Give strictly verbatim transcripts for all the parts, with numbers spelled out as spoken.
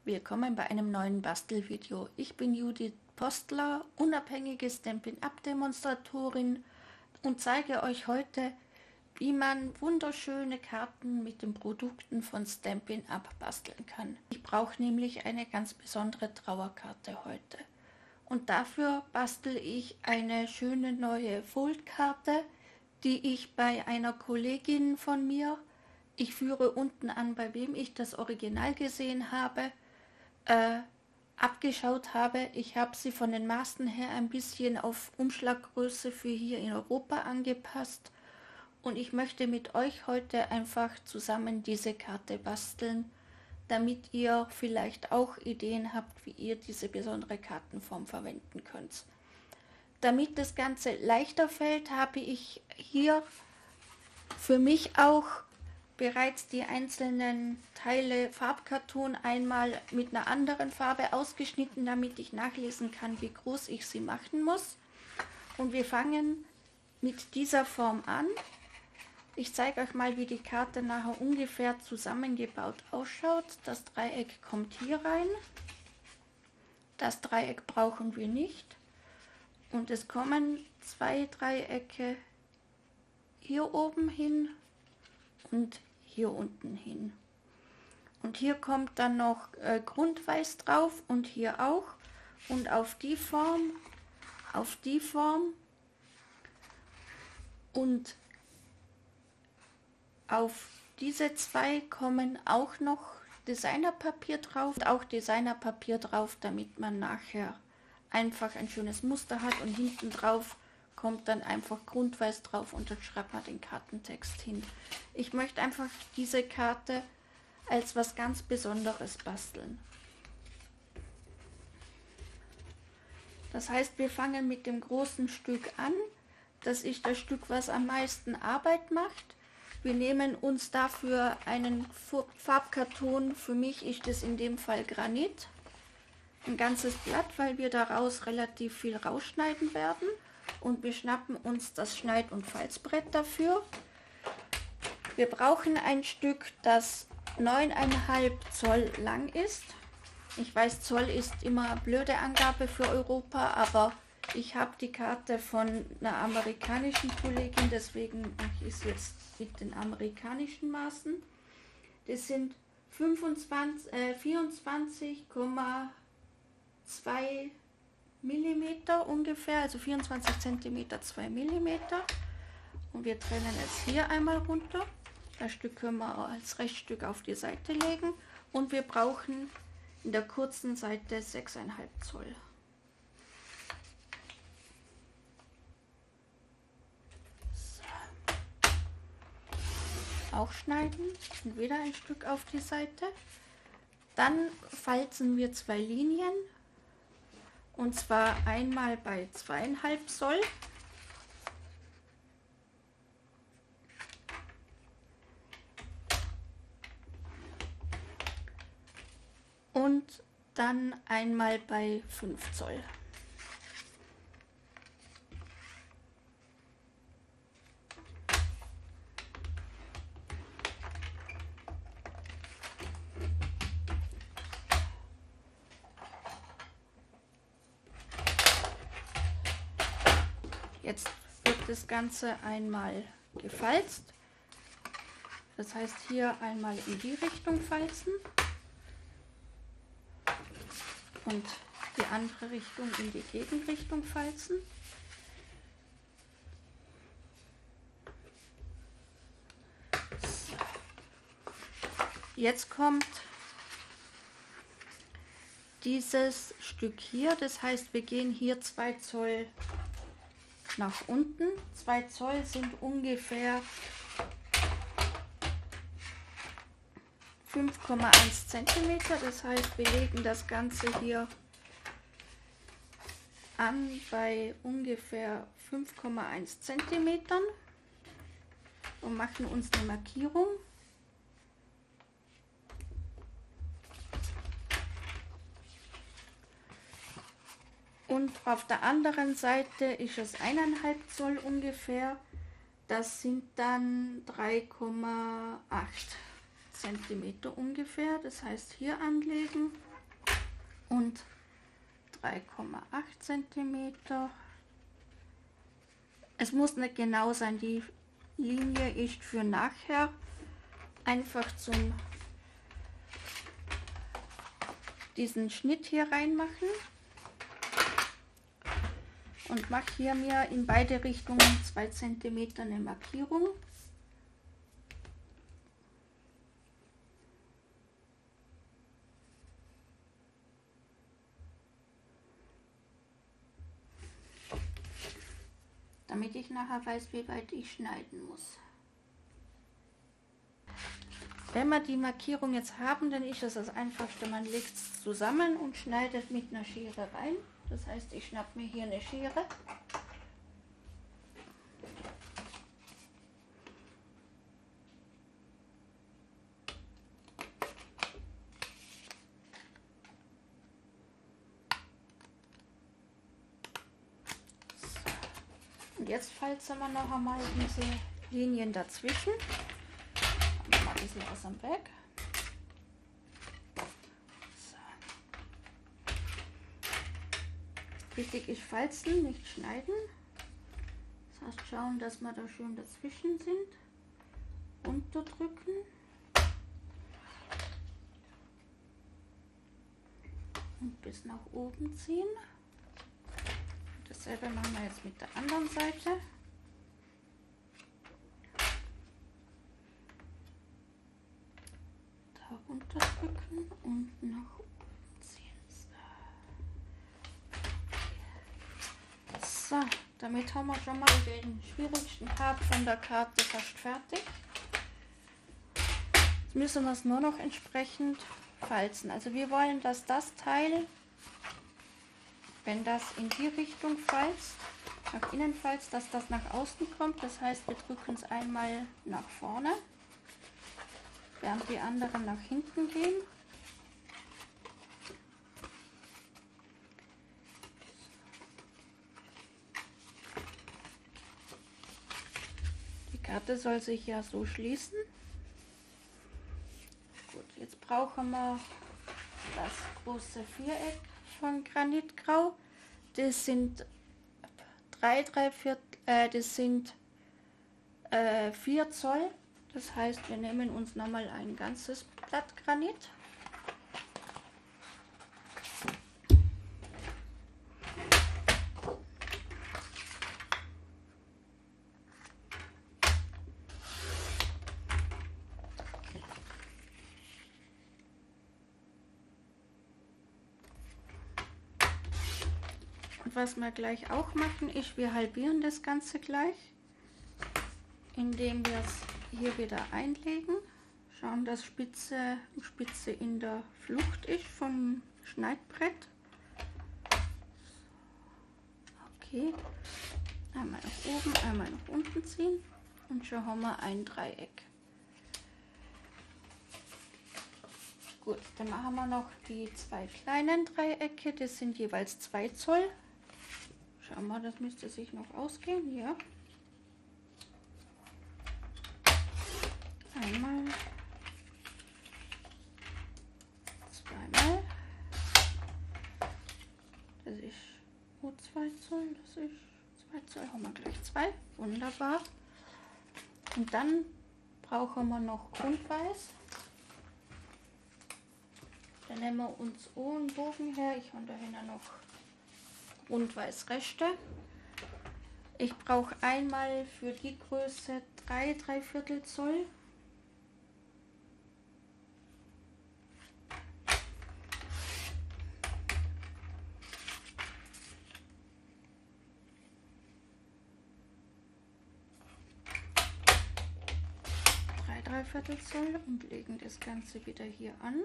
willkommen bei einem neuen Bastelvideo. Ich bin Judith Postler, unabhängige Stampin' Up Demonstratorin und zeige euch heute, wie man wunderschöne Karten mit den Produkten von Stampin' Up basteln kann. Ich brauche nämlich eine ganz besondere Trauerkarte heute. Und dafür bastel ich eine schöne neue Foldkarte, die ich bei einer Kollegin von mir, ich führe unten an, bei wem ich das Original gesehen habe, äh, abgeschaut habe. Ich habe sie von den Maßen her ein bisschen auf Umschlaggröße für hier in Europa angepasst. Und ich möchte mit euch heute einfach zusammen diese Karte basteln, damit ihr vielleicht auch Ideen habt, wie ihr diese besondere Kartenform verwenden könnt. Damit das Ganze leichter fällt, habe ich hier für mich auch bereits die einzelnen Teile Farbkarton einmal mit einer anderen Farbe ausgeschnitten, damit ich nachlesen kann, wie groß ich sie machen muss. Und wir fangen mit dieser Form an. Ich zeige euch mal, wie die Karte nachher ungefähr zusammengebaut ausschaut. Das Dreieck kommt hier rein. Das Dreieck brauchen wir nicht. Und es kommen zwei Dreiecke hier oben hin und hier unten hin. Und hier kommt dann noch äh, Grundweiß drauf und hier auch. Und auf die Form, auf die Form und auf diese zwei kommen auch noch Designerpapier drauf, und auch Designerpapier drauf, damit man nachher einfach ein schönes Muster hat, und hinten drauf kommt dann einfach Grundweiß drauf und dann schreibt man den Kartentext hin. Ich möchte einfach diese Karte als was ganz Besonderes basteln. Das heißt, wir fangen mit dem großen Stück an. Das ist das Stück, was am meisten Arbeit macht. Wir nehmen uns dafür einen Farbkarton. Für mich ist es in dem Fall Granit. Ein ganzes Blatt, weil wir daraus relativ viel rausschneiden werden. Und wir schnappen uns das Schneid- und Falzbrett dafür. Wir brauchen ein Stück, das neun Komma fünf Zoll lang ist. Ich weiß, Zoll ist immer eine blöde Angabe für Europa, aber ich habe die Karte von einer amerikanischen Kollegin, deswegen mache ich es jetzt mit den amerikanischen Maßen. Das sind fünfundzwanzig, äh, vierundzwanzig Komma zwei Millimeter ungefähr, also vierundzwanzig Zentimeter, zwei Millimeter. Und wir trennen es hier einmal runter. Das Stück können wir als Rechtsstück auf die Seite legen. Und wir brauchen in der kurzen Seite sechs Komma fünf Zoll. So. Auch schneiden und wieder ein Stück auf die Seite. Dann falzen wir zwei Linien. Und zwar einmal bei zwei Komma fünf Zoll und dann einmal bei fünf Zoll. Jetzt wird das Ganze einmal gefalzt. Das heißt, hier einmal in die Richtung falzen und die andere Richtung in die Gegenrichtung falzen. So. Jetzt kommt dieses Stück hier, das heißt, wir gehen hier zwei Zoll nach unten. zwei Zoll sind ungefähr fünf Komma eins Zentimeter. Das heißt, wir legen das Ganze hier an bei ungefähr fünf Komma eins Zentimetern und machen uns eine Markierung. Und auf der anderen Seite ist es eineinhalb Zoll ungefähr. Das sind dann drei Komma acht Zentimeter ungefähr. Das heißt, hier anlegen und drei Komma acht Zentimeter. Es muss nicht genau sein, die Linie ist für nachher, einfach zum diesen Schnitt hier reinmachen und mache hier mir in beide Richtungen zwei Zentimeter eine Markierung. Damit ich nachher weiß, wie weit ich schneiden muss. Wenn wir die Markierung jetzt haben, dann ist es das Einfachste, man legt es zusammen und schneidet mit einer Schere rein. Das heißt, ich schnappe mir hier eine Schere. Und jetzt falzen wir noch einmal diese Linien dazwischen. Mal ein bisschen aus dem Weg. So. Wichtig ist falzen, nicht schneiden. Das heißt, schauen, dass wir da schön dazwischen sind. Unterdrücken. Und bis nach oben ziehen. Dasselbe machen wir jetzt mit der anderen Seite. Da runterdrücken und nach oben ziehen. So, damit haben wir schon mal den schwierigsten Part von der Karte fast fertig. Jetzt müssen wir es nur noch entsprechend falzen. Also wir wollen, dass das Teil, wenn das in die Richtung falzt, nach innen falzt, dass das nach außen kommt. Das heißt, wir drücken es einmal nach vorne, während die anderen nach hinten gehen. Die Karte soll sich ja so schließen. Gut, jetzt brauchen wir das große Viereck von Granitgrau. Das sind drei, drei Viertel, äh, das sind äh, vier Zoll. Das heißt, wir nehmen uns nochmal ein ganzes Blatt Granit. Und was wir gleich auch machen, ist, wir halbieren das Ganze gleich, indem wir es hier wieder einlegen. Schauen, dass Spitze, Spitze in der Flucht ist vom Schneidbrett. Okay, einmal nach oben, einmal nach unten ziehen und schon haben wir ein Dreieck. Gut, dann machen wir noch die zwei kleinen Dreiecke, das sind jeweils zwei Zoll. Schauen wir, das müsste sich noch ausgehen, ja. Einmal, zweimal, das ist oh, zwei Zoll, das ist zwei Zoll, haben wir gleich zwei, wunderbar. Und dann brauchen wir noch Grundweiß. Dann nehmen wir uns einen Bogen her, ich habe da hinten noch Grundweißreste. Ich brauche einmal für die Größe drei, drei Viertel Zoll. drei, drei Viertel Zoll und legen das Ganze wieder hier an.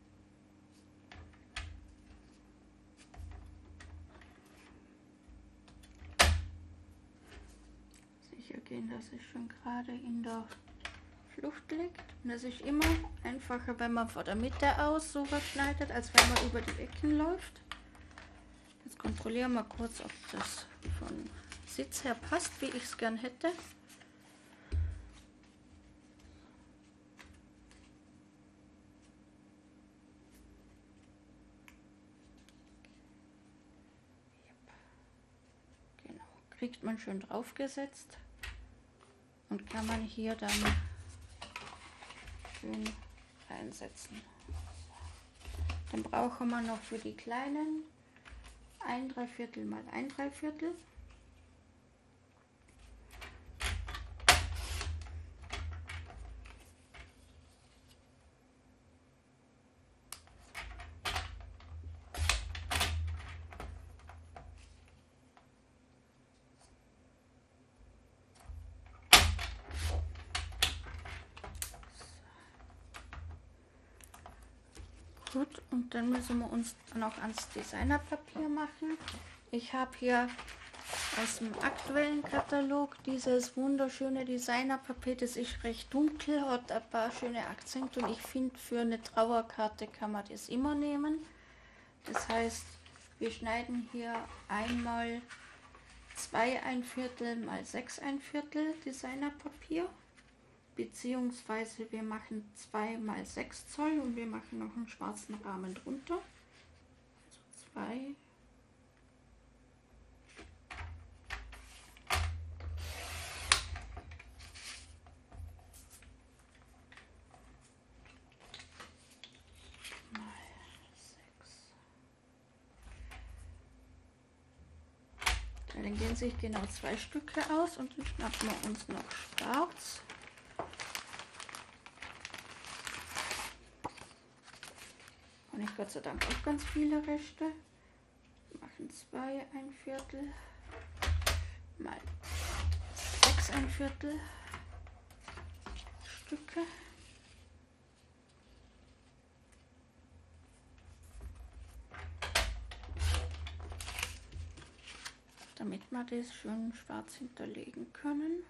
Gehen, dass es schon gerade in der Flucht liegt. Und das ist immer einfacher, wenn man von der Mitte aus so was schneidet, als wenn man über die Ecken läuft. Jetzt kontrollieren wir kurz, ob das von Sitz her passt, wie ich es gern hätte. kriegt man schön draufgesetzt und kann man hier dann schön reinsetzen. Dann brauchen wir noch für die kleinen ein Dreiviertel mal ein Dreiviertel. Gut, und dann müssen wir uns noch ans Designerpapier machen. Ich habe hier aus dem aktuellen Katalog dieses wunderschöne Designerpapier. Das ist recht dunkel, hat ein paar schöne Akzente und ich finde, für eine Trauerkarte kann man das immer nehmen. Das heißt, wir schneiden hier einmal zwei ein Viertel mal sechs ein Viertel Designerpapier. Beziehungsweise wir machen zwei mal sechs Zoll und wir machen noch einen schwarzen Rahmen drunter. Also zwei. Mal sechs. Dann gehen sich genau zwei Stücke aus und dann schnappen wir uns noch schwarz. Und ich Gott sei Dank auch ganz viele Reste. Wir machen zwei ein Viertel mal sechs ein Viertel Stücke. Damit wir das schön schwarz hinterlegen können.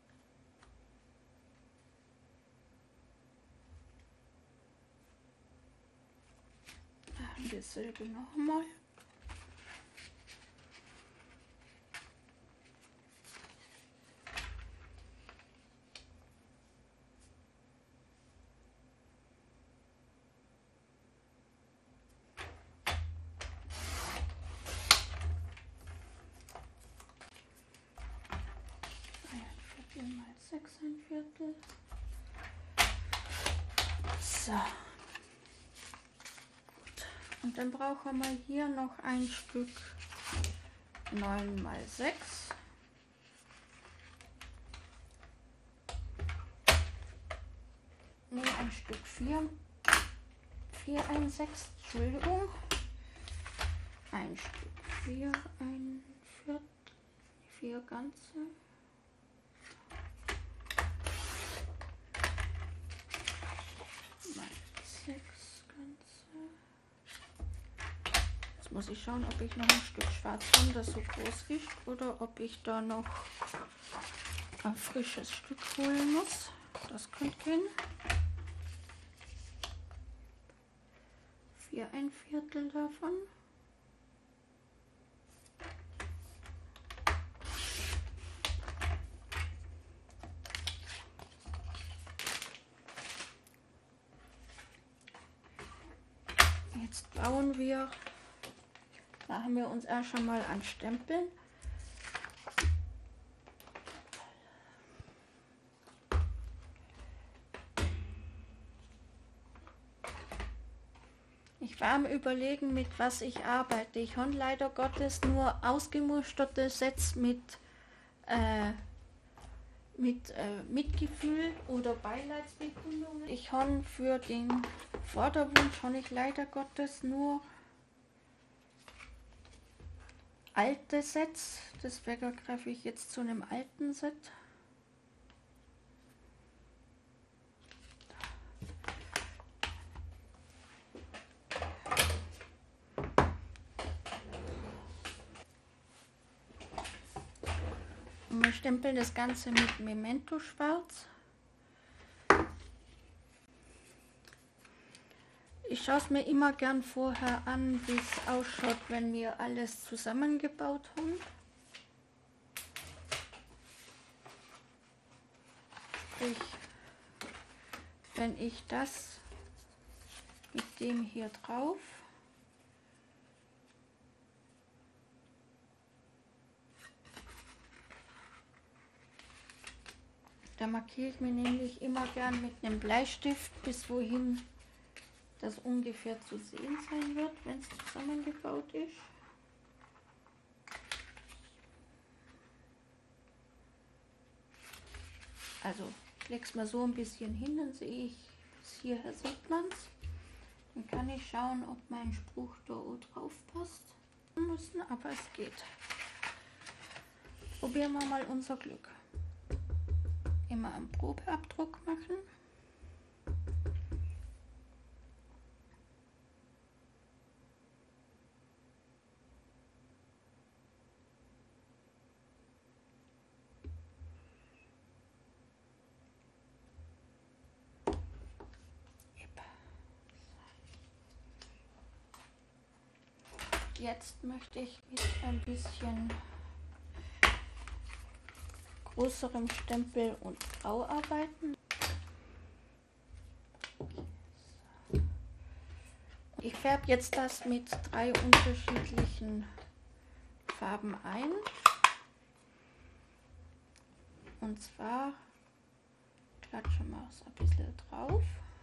Dasselbe nochmal. ein Viertel mal sechs ein Viertel. So. Und dann brauchen wir hier noch ein Stück neun mal sechs. Ne, ein Stück vier, vier ein sechs, Entschuldigung. Ein Stück vier ein Viertel, vier ganze. Mal sechs ganze. Jetzt muss ich schauen, ob ich noch ein Stück schwarz habe, das so groß ist, oder ob ich da noch ein frisches Stück holen muss. Das könnte gehen. Vier ein Viertel davon. Jetzt bauen wir, machen wir uns erst schon mal an Stempeln. Ich war am Überlegen, mit was ich arbeite. Ich habe leider Gottes nur ausgemusterte Sets mit, äh, mit äh, Mitgefühl oder Beileidsbekundungen. Ich habe für den Vorderwunsch habe ich leider Gottes nur alte Sets. Deswegen greife ich jetzt zu einem alten Set. Und wir stempeln das Ganze mit Memento Schwarz. Ich schaue es mir immer gern vorher an, wie es ausschaut, wenn wir alles zusammengebaut haben. Sprich, wenn ich das mit dem hier drauf Da markiere ich mir nämlich immer gern mit einem Bleistift, bis wohin das ungefähr zu sehen sein wird, wenn es zusammengebaut ist. Also ich lege es mal so ein bisschen hin, dann sehe ich, bis hierher sieht man es. Dann kann ich schauen, ob mein Spruch da oben drauf passt. Müssen, aber es geht. Probieren wir mal unser Glück. Immer einen Probeabdruck machen. Jetzt möchte ich mit ein bisschen größerem Stempel und Grau arbeiten. Ich färbe jetzt das mit drei unterschiedlichen Farben ein. Und zwar klatschen wir es ein bisschen drauf.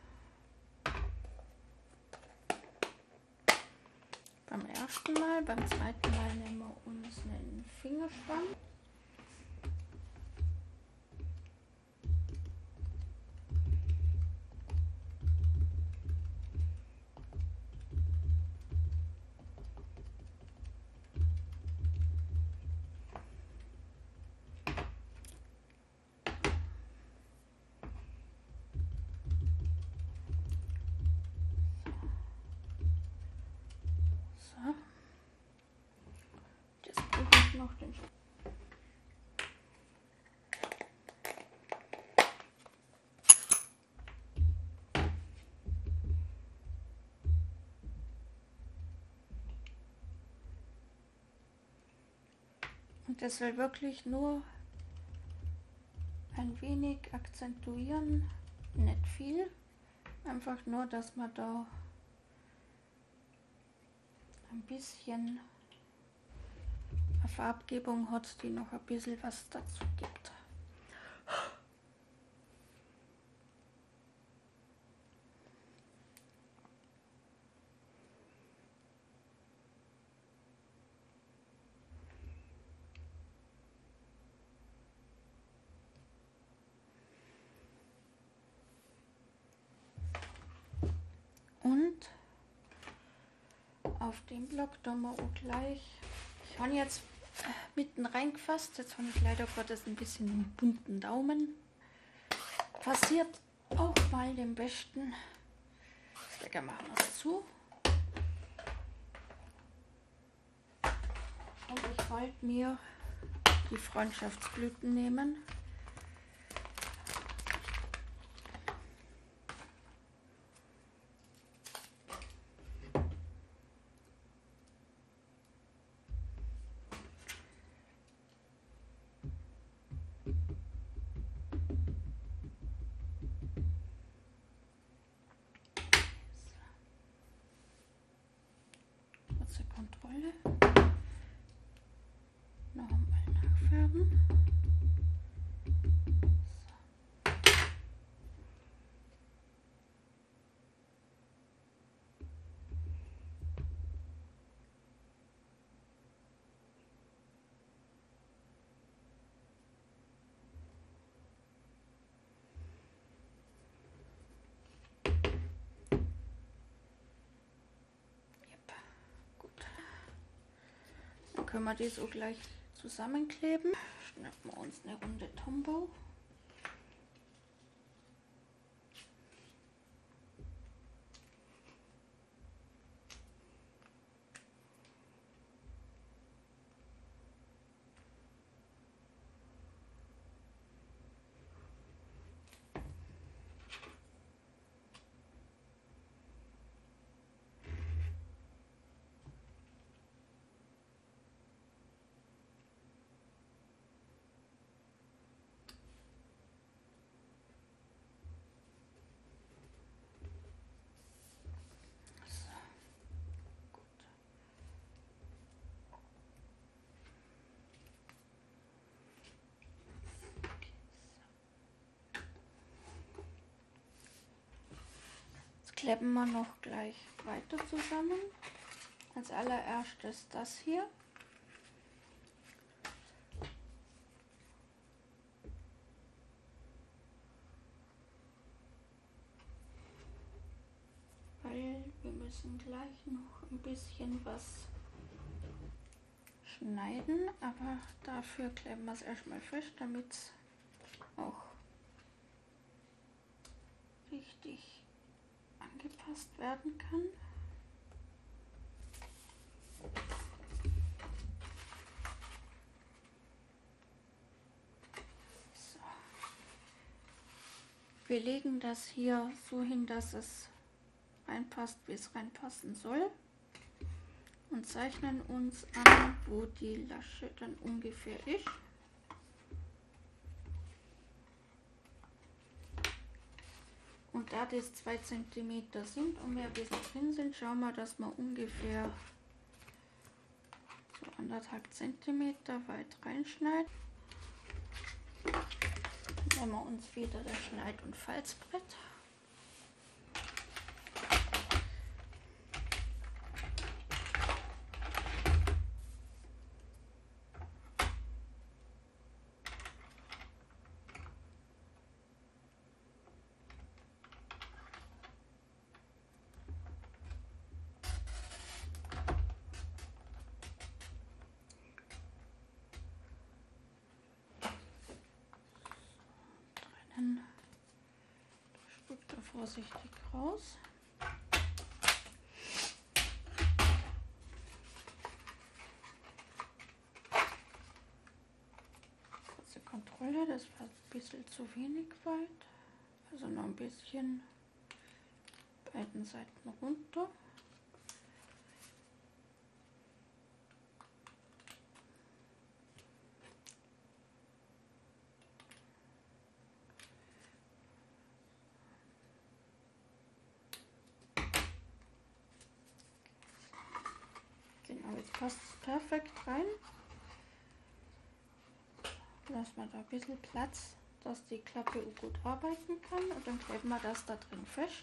Beim ersten Mal, beim zweiten Mal nehmen wir uns einen Fingerschwamm. So. Jetzt brauche ich noch den Sch Und das soll wirklich nur ein wenig akzentuieren, nicht viel, einfach nur, dass man da ein bisschen eine Farbgebung hat, die noch ein bisschen was dazu gibt. Und auf dem Block da mal auch gleich. Ich habe jetzt mitten reingefasst. Jetzt habe ich leider Gottes ein bisschen einen bunten Daumen. Passiert auch mal dem Besten. Deswegen machen wir es zu. Und ich wollte mir die Freundschaftsblüten nehmen. Kontrolle. Noch einmal nachfärben. Können wir die so gleich zusammenkleben. Schnappen wir uns eine runde Tombow. kleben wir noch gleich weiter zusammen. Als allererstes das hier. Weil wir müssen gleich noch ein bisschen was schneiden, aber dafür kleben wir es erstmal fest, damit es auch richtig angepasst werden kann. So. Wir legen das hier so hin, dass es reinpasst, wie es reinpassen soll, und zeichnen uns an, wo die Lasche dann ungefähr ist. Und da das zwei Zentimeter sind und wir ein bisschen drin sind, schauen wir, dass wir ungefähr so anderthalb Zentimeter weit reinschneiden. Dann nehmen wir uns wieder das Schneid- und Falzbrett. Dann spuckt er vorsichtig raus. Kurze Kontrolle, das war ein bisschen zu wenig weit. Also noch ein bisschen beiden Seiten runter. Genau, jetzt passt es perfekt rein. Lassen wir da ein bisschen Platz, dass die Klappe gut arbeiten kann, und dann kleben wir das da drin fest.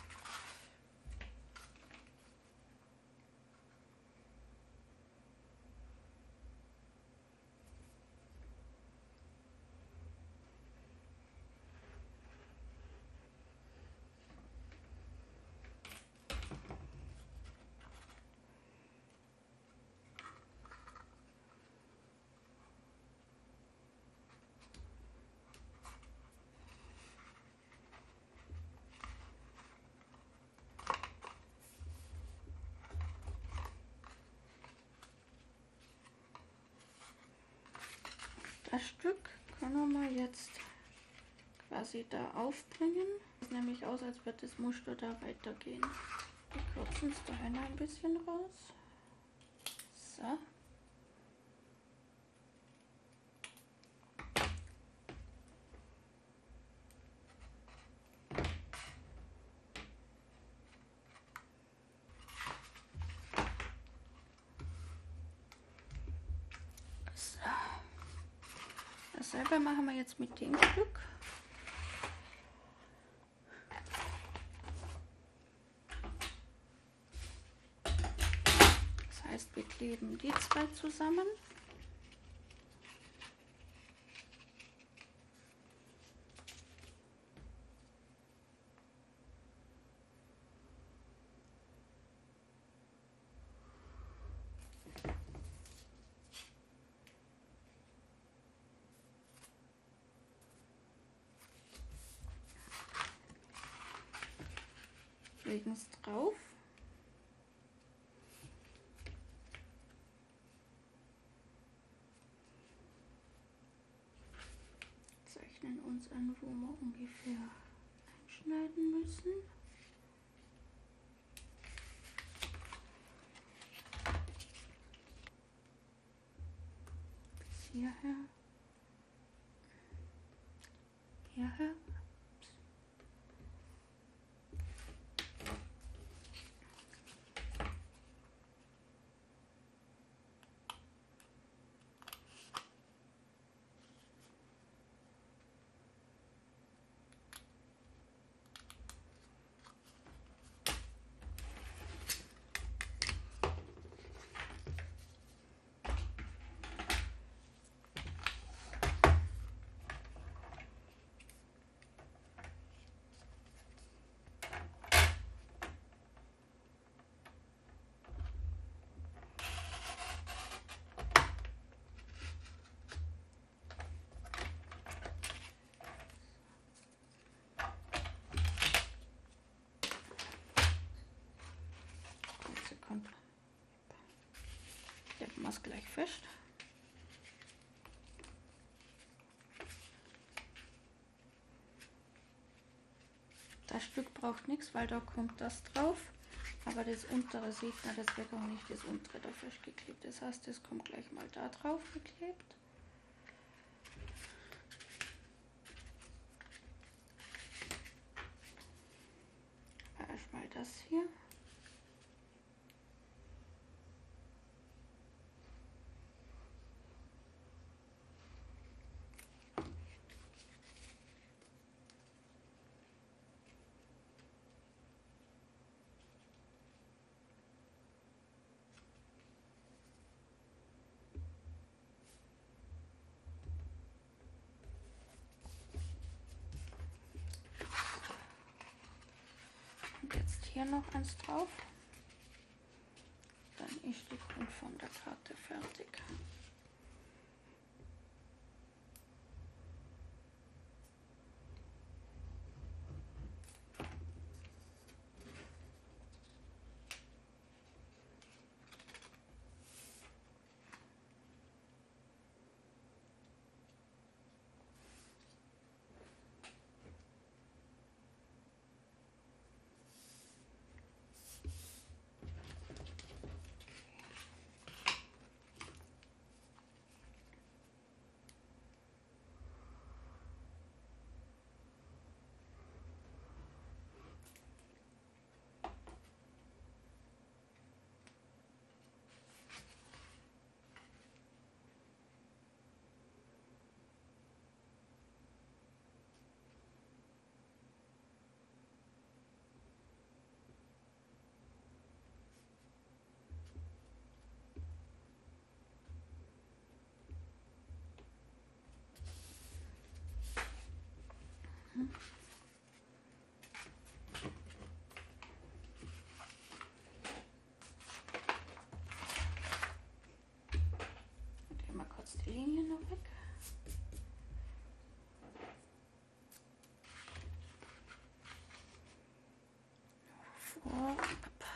Das Stück können wir jetzt quasi da aufbringen. Sieht nämlich aus, als würde das Muster da weitergehen. Wir kürzen es daher noch ein bisschen raus. So. Dasselbe machen wir jetzt mit dem Stück. Das heißt, wir kleben die zwei zusammen. Legen es drauf. Zeichnen uns an, wo wir ungefähr einschneiden müssen. Bis hierher. Hierher. kommt. Kleben wir es gleich fest. Das Stück braucht nichts, weil da kommt das drauf. Aber das untere sieht man, das wird auch nicht das untere da festgeklebt. Das heißt, das kommt gleich mal da drauf geklebt. Erstmal das hier. Jetzt hier noch eins drauf, dann ist die Grundform der Karte fertig. Nehmen wir kurz die Linie noch weg. Vor, ab.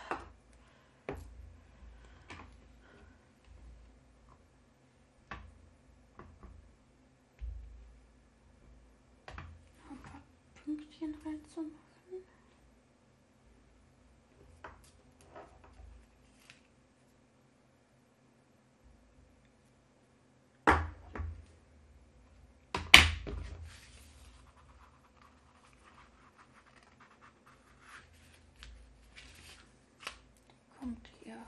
Ein paar Pünktchen reinzumachen. Kommt hier.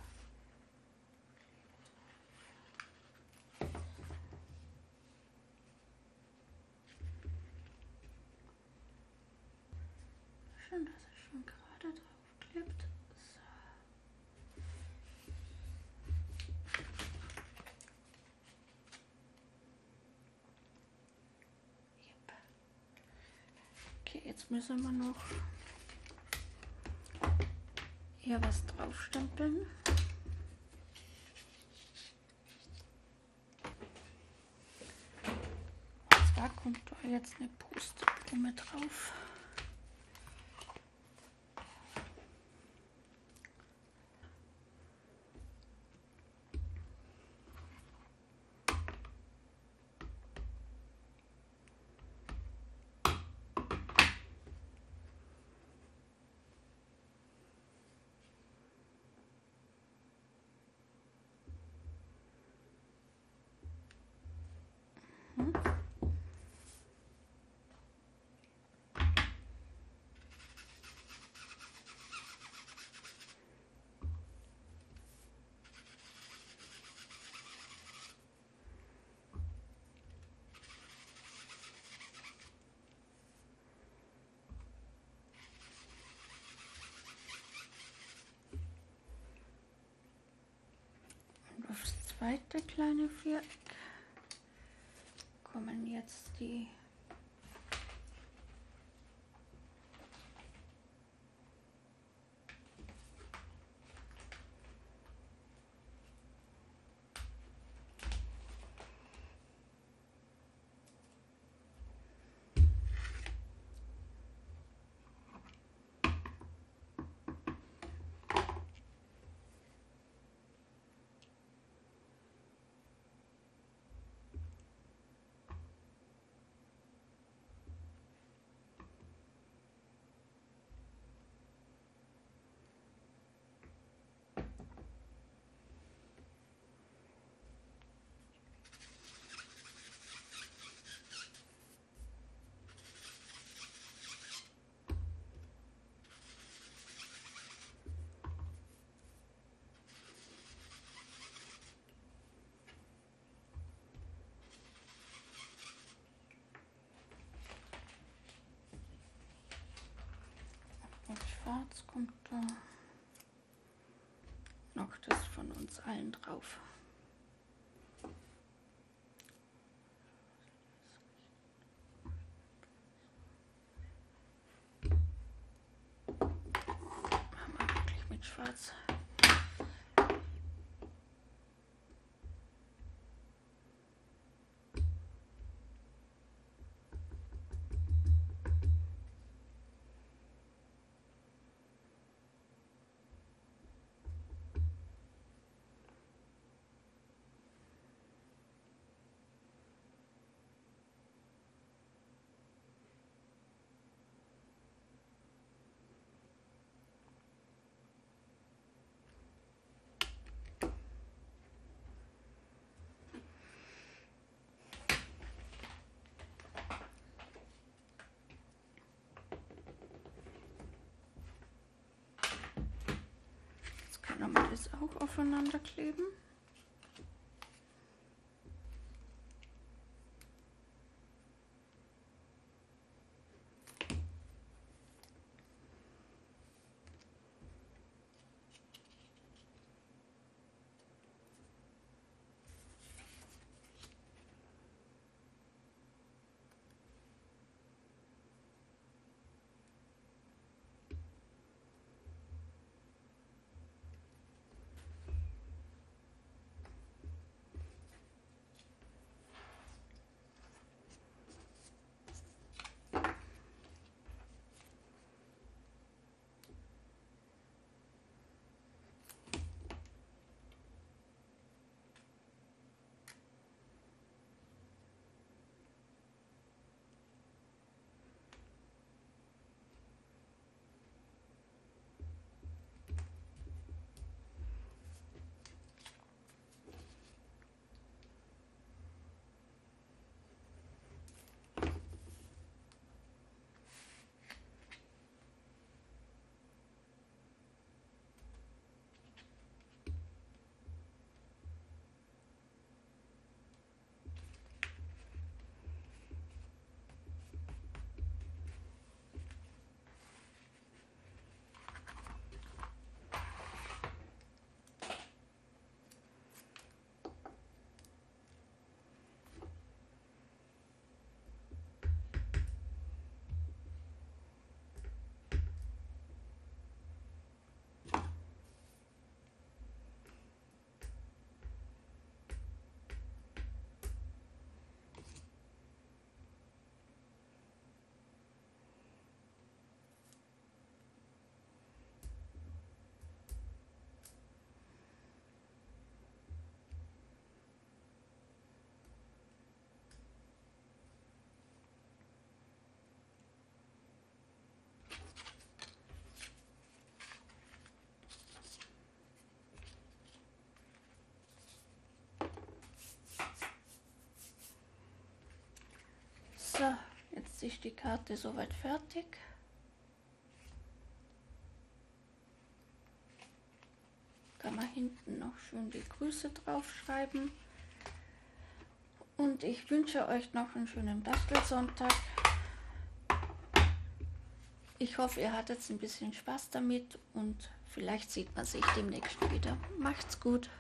Schön, dass es schon gerade drauf klebt. So. Yep. Okay, jetzt müssen wir noch hier was draufstempeln. Und zwar kommt da jetzt eine Pusteblume drauf. Hm. Und aufs zweite kleine Viereck kommen jetzt die Schwarz kommt da noch das von uns allen drauf. Machen wir wirklich mit Schwarz. Können wir das auch aufeinander kleben? So, jetzt ist die Karte soweit fertig. Kann man hinten noch schön die Grüße draufschreiben. Und ich wünsche euch noch einen schönen Bastelsonntag. Ich hoffe, ihr hattet ein bisschen Spaß damit und vielleicht sieht man sich demnächst wieder. Macht's gut!